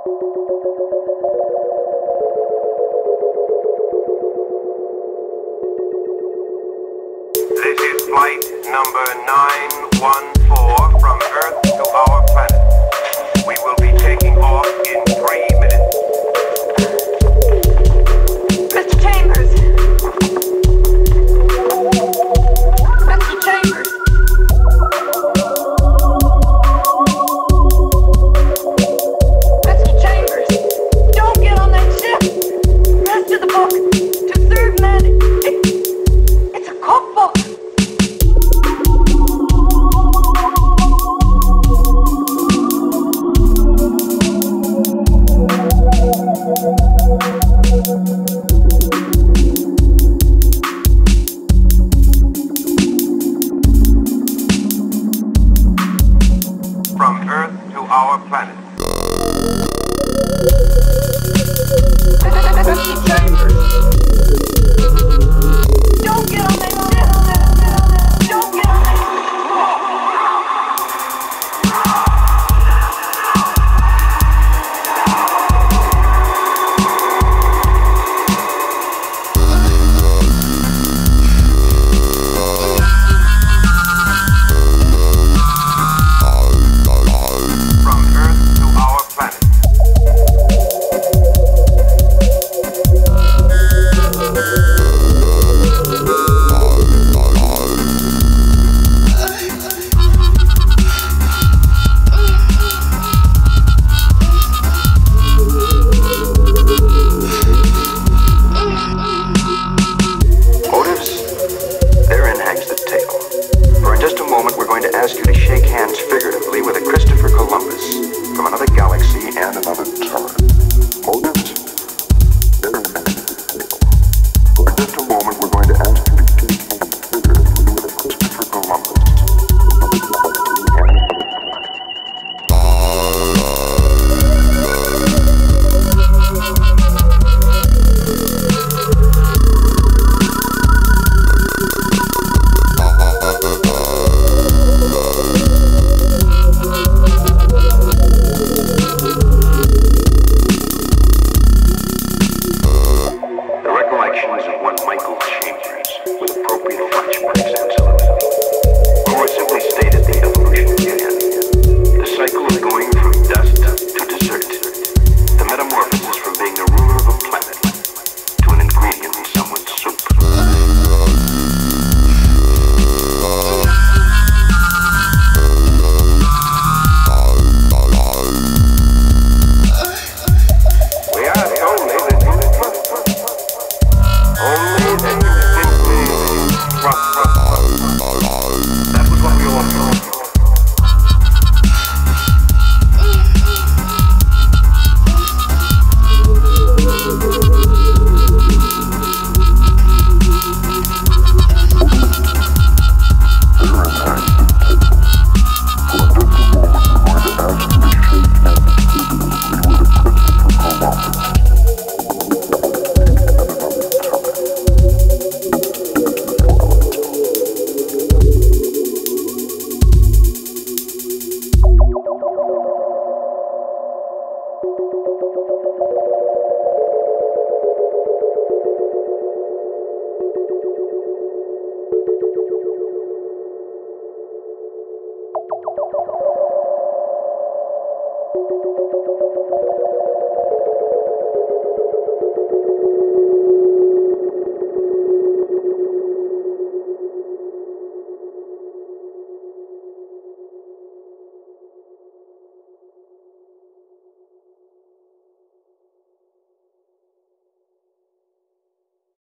This is flight number 914 from Earth to our planet. We will be taking off in 3 minutes. Mr. Chambers! Mr. Chambers! Mr. Chambers! Don't get on that ship! Rest of the book! To serve man! It's a cookbook! From Earth to our planet. Mr. Chambers! Don't get on that ship! Don't get on that From Earth to our planet. Motives? Therein hangs the tale. For in just a moment, we're going to ask you to shake hands figuratively